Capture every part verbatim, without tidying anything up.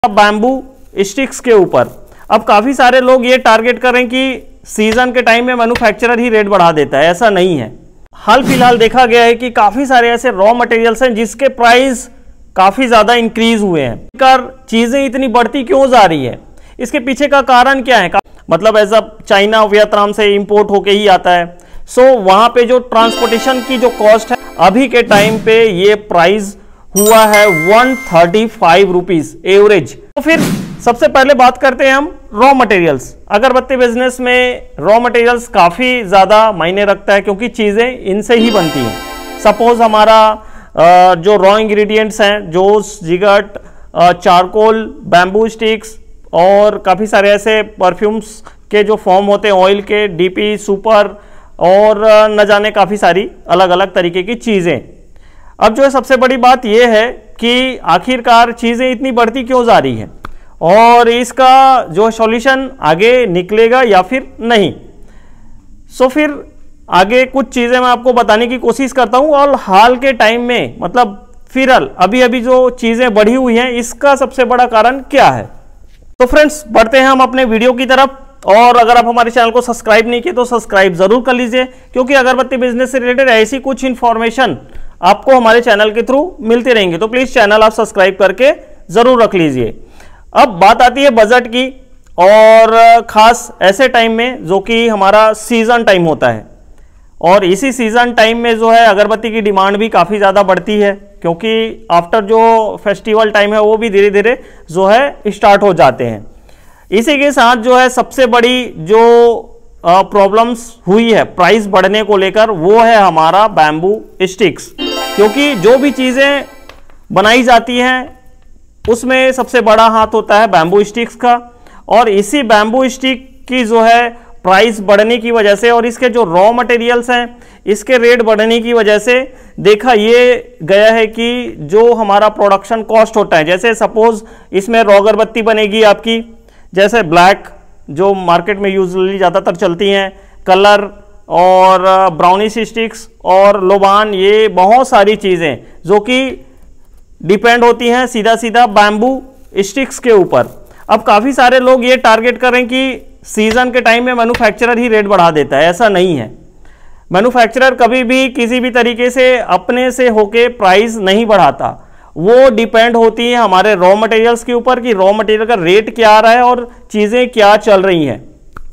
Bamboo sticks के ऊपर अब काफ़ी सारे लोग ये टारगेट कर रहे हैं कि सीजन के टाइम में मैन्युफैक्चरर ही रेट बढ़ा देता है। ऐसा नहीं है। हाल फिलहाल देखा गया है कि काफ़ी सारे ऐसे रॉ मटेरियल्स हैं जिसके प्राइस काफ़ी ज़्यादा इंक्रीज हुए हैं। कर चीज़ें इतनी बढ़ती क्यों जा रही है, इसके पीछे का कारण क्या है? मतलब एज अ चाइना वियतनाम से इंपोर्ट होके ही आता है। सो so, वहाँ पे जो ट्रांसपोर्टेशन की जो कॉस्ट है अभी के टाइम पे ये प्राइस हुआ है one thirty five rupees average. तो फिर सबसे पहले बात करते हैं हम रॉ मटेरियल्स। अगरबत्ती बिजनेस में रॉ मटेरियल्स काफ़ी ज़्यादा मायने रखता है क्योंकि चीज़ें इनसे ही बनती हैं। सपोज हमारा जो रॉ इंग्रेडिएंट्स हैं, जोश, जिगट, चारकोल, बैम्बू स्टिक्स और काफ़ी सारे ऐसे परफ्यूम्स के जो फॉर्म होते हैं ऑयल के, डीपी, सुपर और न जाने काफ़ी सारी अलग अलग तरीके की चीज़ें। अब जो है सबसे बड़ी बात यह है कि आखिरकार चीज़ें इतनी बढ़ती क्यों जा रही हैं और इसका जो सॉल्यूशन आगे निकलेगा या फिर नहीं। सो फिर आगे कुछ चीज़ें मैं आपको बताने की कोशिश करता हूं और हाल के टाइम में मतलब फिलहाल अभी अभी जो चीज़ें बढ़ी हुई हैं इसका सबसे बड़ा कारण क्या है। तो फ्रेंड्स बढ़ते हैं हम अपने वीडियो की तरफ। और अगर आप हमारे चैनल को सब्सक्राइब नहीं किए तो सब्सक्राइब जरूर कर लीजिए क्योंकि अगरबत्ती बिजनेस से रिलेटेड ऐसी कुछ इंफॉर्मेशन आपको हमारे चैनल के थ्रू मिलती रहेंगे। तो प्लीज चैनल आप सब्सक्राइब करके जरूर रख लीजिए। अब बात आती है बजट की और खास ऐसे टाइम में जो कि हमारा सीजन टाइम होता है और इसी सीजन टाइम में जो है अगरबत्ती की डिमांड भी काफ़ी ज़्यादा बढ़ती है क्योंकि आफ्टर जो फेस्टिवल टाइम है वो भी धीरे धीरे जो है स्टार्ट हो जाते हैं। इसी के साथ जो है सबसे बड़ी जो प्रॉब्लम्स हुई है प्राइस बढ़ने को लेकर वो है हमारा बैम्बू स्टिक्स, क्योंकि जो भी चीज़ें बनाई जाती हैं उसमें सबसे बड़ा हाथ होता है बैम्बू स्टिक्स का और इसी बैम्बू स्टिक की जो है प्राइस बढ़ने की वजह से और इसके जो रॉ मटेरियल्स हैं इसके रेट बढ़ने की वजह से देखा ये गया है कि जो हमारा प्रोडक्शन कॉस्ट होता है, जैसे सपोज इसमें रॉ अगरबत्ती बनेगी आपकी, जैसे ब्लैक जो मार्केट में यूजुअली ज़्यादातर चलती हैं, कलर और ब्राउनिश स्टिक्स और लोबान, ये बहुत सारी चीज़ें जो कि डिपेंड होती हैं सीधा सीधा बैम्बू स्टिक्स के ऊपर। अब काफ़ी सारे लोग ये टारगेट कर रहे हैं कि सीजन के टाइम में मैन्युफैक्चरर ही रेट बढ़ा देता है। ऐसा नहीं है। मैन्युफैक्चरर कभी भी किसी भी तरीके से अपने से होके प्राइस नहीं बढ़ाता, वो डिपेंड होती है हमारे रॉ मटेरियल्स के ऊपर कि रॉ मटेरियल का रेट क्या आ रहा है और चीज़ें क्या चल रही हैं।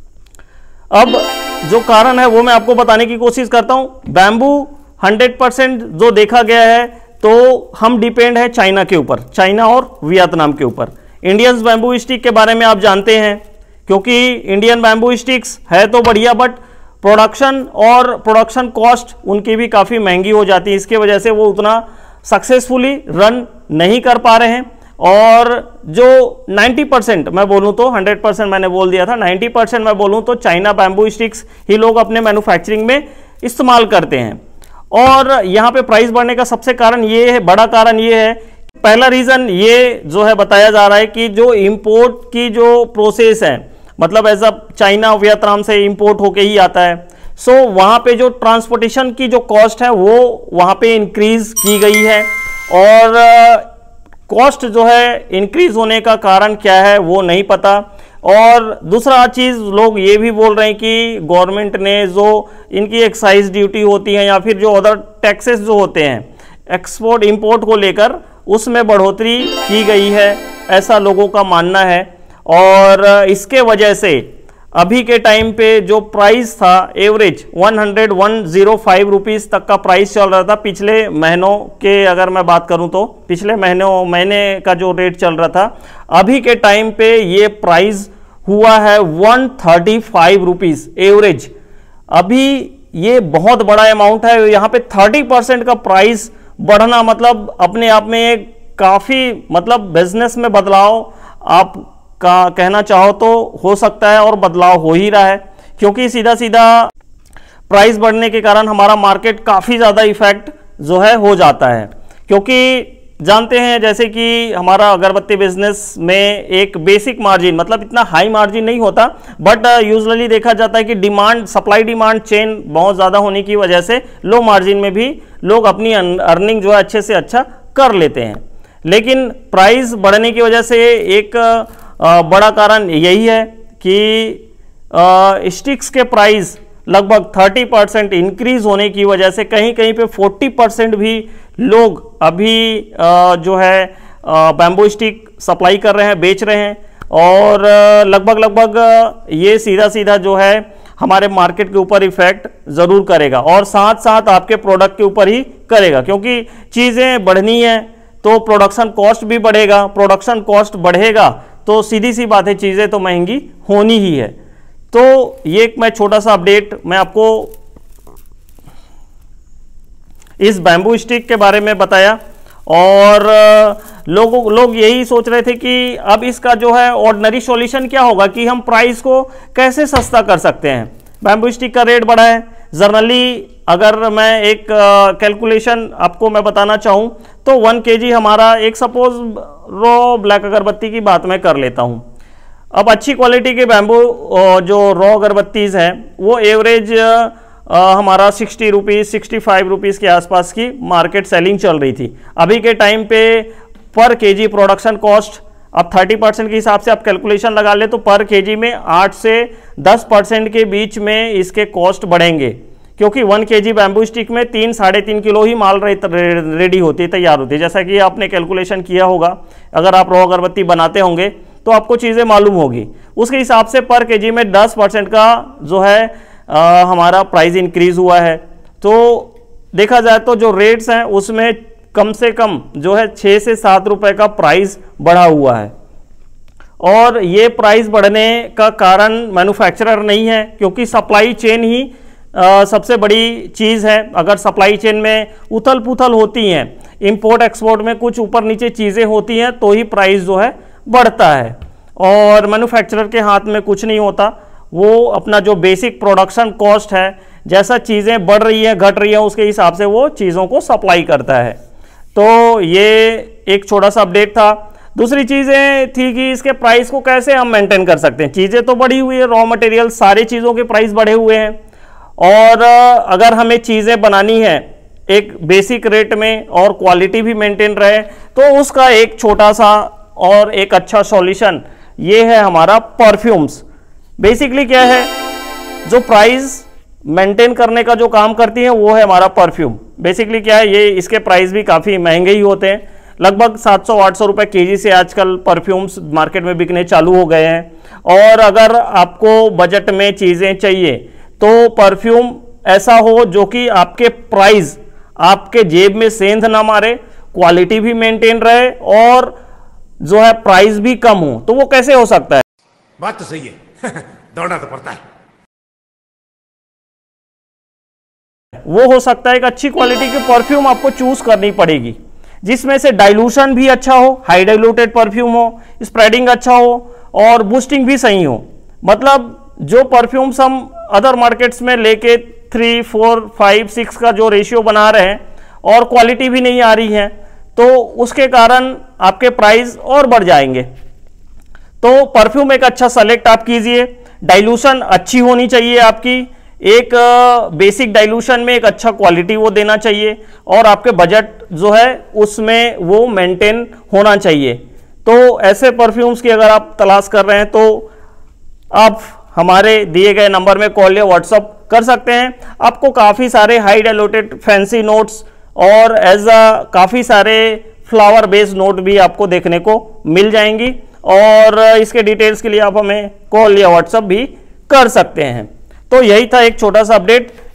अब जो कारण है वो मैं आपको बताने की कोशिश करता हूं। बैम्बू हंड्रेड परसेंट जो देखा गया है तो हम डिपेंड है चाइना के ऊपर, चाइना और वियतनाम के ऊपर। इंडियन बैम्बू स्टिक के बारे में आप जानते हैं क्योंकि इंडियन बैम्बू स्टिक्स है तो बढ़िया बट प्रोडक्शन और प्रोडक्शन कॉस्ट उनकी भी काफ़ी महंगी हो जाती है। इसके वजह से वो उतना सक्सेसफुली रन नहीं कर पा रहे हैं और जो नब्बे परसेंट मैं बोलूं तो हंड्रेड परसेंट मैंने बोल दिया था, नब्बे परसेंट मैं बोलूं तो चाइना बैम्बू स्टिक्स ही लोग अपने मैन्युफैक्चरिंग में इस्तेमाल करते हैं। और यहाँ पे प्राइस बढ़ने का सबसे कारण ये है, बड़ा कारण ये है, पहला रीज़न ये जो है बताया जा रहा है कि जो इंपोर्ट की जो प्रोसेस है मतलब एज अ चाइना वियतनाम से इंपोर्ट होके ही आता है। सो so, वहाँ पे जो ट्रांसपोर्टेशन की जो कॉस्ट है वो वहाँ पे इंक्रीज की गई है और कॉस्ट जो है इंक्रीज होने का कारण क्या है वो नहीं पता। और दूसरा चीज़ लोग ये भी बोल रहे हैं कि गवर्नमेंट ने जो इनकी एक्साइज ड्यूटी होती है या फिर जो अदर टैक्सेस जो होते हैं एक्सपोर्ट इंपोर्ट को लेकर उसमें बढ़ोतरी की गई है, ऐसा लोगों का मानना है। और इसके वजह से अभी के टाइम पे जो प्राइस था average one hundred one zero five rupees तक का प्राइस चल रहा था पिछले महीनों के, अगर मैं बात करूं तो पिछले महीनों महीने का जो रेट चल रहा था अभी के टाइम पे ये प्राइस हुआ है one thirty five rupees average. अभी ये बहुत बड़ा अमाउंट है। यहाँ पे थर्टी परसेंट का प्राइस बढ़ना मतलब अपने आप में एक काफ़ी मतलब बिजनेस में बदलाव आप का कहना चाहो तो हो सकता है और बदलाव हो ही रहा है क्योंकि सीधा सीधा प्राइस बढ़ने के कारण हमारा मार्केट काफ़ी ज़्यादा इफेक्ट जो है हो जाता है। क्योंकि जानते हैं जैसे कि हमारा अगरबत्ती बिजनेस में एक बेसिक मार्जिन मतलब इतना हाई मार्जिन नहीं होता बट यूजुअली देखा जाता है कि डिमांड सप्लाई डिमांड चेन बहुत ज़्यादा होने की वजह से लो मार्जिन में भी लोग अपनी अर्निंग जो है अच्छे से अच्छा कर लेते हैं। लेकिन प्राइस बढ़ने की वजह से एक बड़ा कारण यही है कि स्टिक्स के प्राइस लगभग तीस परसेंट इंक्रीज होने की वजह से कहीं कहीं पे चालीस परसेंट भी लोग अभी जो है बैम्बू स्टिक सप्लाई कर रहे हैं, बेच रहे हैं, और लगभग लगभग ये सीधा सीधा जो है हमारे मार्केट के ऊपर इफेक्ट ज़रूर करेगा और साथ साथ आपके प्रोडक्ट के ऊपर ही करेगा, क्योंकि चीज़ें बढ़नी है तो प्रोडक्शन कॉस्ट भी बढ़ेगा, प्रोडक्शन कॉस्ट बढ़ेगा तो सीधी सी बात है चीज़ें तो महंगी होनी ही है। तो ये एक मैं छोटा सा अपडेट मैं आपको इस बैम्बू स्टिक के बारे में बताया, और लोगों लोग यही सोच रहे थे कि अब इसका जो है ऑर्डिनरी सॉल्यूशन क्या होगा कि हम प्राइस को कैसे सस्ता कर सकते हैं। बैम्बू स्टिक का रेट बढ़ा है, जनरली अगर मैं एक कैलकुलेशन आपको मैं बताना चाहूँ तो वन केजी हमारा, एक सपोज रॉ ब्लैक अगरबत्ती की बात मैं कर लेता हूँ। अब अच्छी क्वालिटी के बैम्बू जो रॉ अगरबत्तीज हैं वो एवरेज हमारा sixty rupees sixty five rupees के आसपास की मार्केट सेलिंग चल रही थी। अभी के टाइम पे पर केजी प्रोडक्शन कॉस्ट अब तीस परसेंट के हिसाब से आप कैलकुलेशन लगा ले तो पर केजी में आठ से दस परसेंट के बीच में इसके कॉस्ट बढ़ेंगे, क्योंकि वन केजी बैम्बू स्टिक में तीन साढ़े तीन किलो ही माल रेडी होती है, तैयार होती है। जैसा कि आपने कैलकुलेशन किया होगा, अगर आप रॉ अगरबत्ती बनाते होंगे तो आपको चीज़ें मालूम होगी, उसके हिसाब से पर केजी में दस परसेंट का जो है आ, हमारा प्राइस इंक्रीज हुआ है। तो देखा जाए तो जो रेट्स हैं उसमें कम से कम जो है छः से सात रुपए का प्राइस बढ़ा हुआ है, और ये प्राइस बढ़ने का कारण मैन्युफैक्चरर नहीं है, क्योंकि सप्लाई चेन ही आ, सबसे बड़ी चीज़ है। अगर सप्लाई चेन में उथल पुथल होती हैं, इंपोर्ट एक्सपोर्ट में कुछ ऊपर नीचे चीज़ें होती हैं तो ही प्राइस जो है बढ़ता है, और मैन्युफैक्चरर के हाथ में कुछ नहीं होता। वो अपना जो बेसिक प्रोडक्शन कॉस्ट है, जैसा चीज़ें बढ़ रही है घट रही है उसके हिसाब से वो चीज़ों को सप्लाई करता है। तो ये एक छोटा सा अपडेट था। दूसरी चीज़ें थी कि इसके प्राइस को कैसे हम मेंटेन कर सकते हैं। चीज़ें तो बढ़ी हुई है, रॉ मटेरियल सारी चीज़ों के प्राइस बढ़े हुए हैं, और अगर हमें चीज़ें बनानी है एक बेसिक रेट में और क्वालिटी भी मेंटेन रहे तो उसका एक छोटा सा और एक अच्छा सॉल्यूशन ये है हमारा परफ्यूम्स। बेसिकली क्या है, जो प्राइस मेंटेन करने का जो काम करती है वो है हमारा परफ्यूम। बेसिकली क्या है, ये इसके प्राइस भी काफ़ी महंगे ही होते हैं, लगभग सात सौ आठ सौ रुपये केजी से आजकल परफ्यूम्स मार्केट में बिकने चालू हो गए हैं। और अगर आपको बजट में चीज़ें चाहिए तो परफ्यूम ऐसा हो जो कि आपके प्राइस आपके जेब में सेंध ना मारे, क्वालिटी भी मेंटेन रहे और जो है प्राइस भी कम हो। तो वो कैसे हो सकता है? बात तो सही है दौड़ना तो पड़ता है। वो हो सकता है एक अच्छी क्वालिटी की परफ्यूम आपको चूज करनी पड़ेगी, जिसमें से डाइल्यूशन भी अच्छा हो, हाई डाइल्यूटेड परफ्यूम हो, स्प्रेडिंग अच्छा हो और बूस्टिंग भी सही हो। मतलब जो परफ्यूम्स हम अदर मार्केट्स में लेके थ्री फोर फाइव सिक्स का जो रेशियो बना रहे हैं और क्वालिटी भी नहीं आ रही है, तो उसके कारण आपके प्राइस और बढ़ जाएंगे। तो परफ्यूम एक अच्छा सेलेक्ट आप कीजिए, डाइल्यूशन अच्छी होनी चाहिए आपकी, एक बेसिक डाइल्यूशन में एक अच्छा क्वालिटी वो देना चाहिए, और आपके बजट जो है उसमें वो मेंटेन होना चाहिए। तो ऐसे परफ्यूम्स की अगर आप तलाश कर रहे हैं तो आप हमारे दिए गए नंबर में कॉल या व्हाट्सअप कर सकते हैं। आपको काफ़ी सारे हाई डाइल्यूटेड फैंसी नोट्स और एज अ काफ़ी सारे फ्लावर बेस्ड नोट भी आपको देखने को मिल जाएंगी, और इसके डिटेल्स के लिए आप हमें कॉल या व्हाट्सअप भी कर सकते हैं। तो यही था एक छोटा सा अपडेट।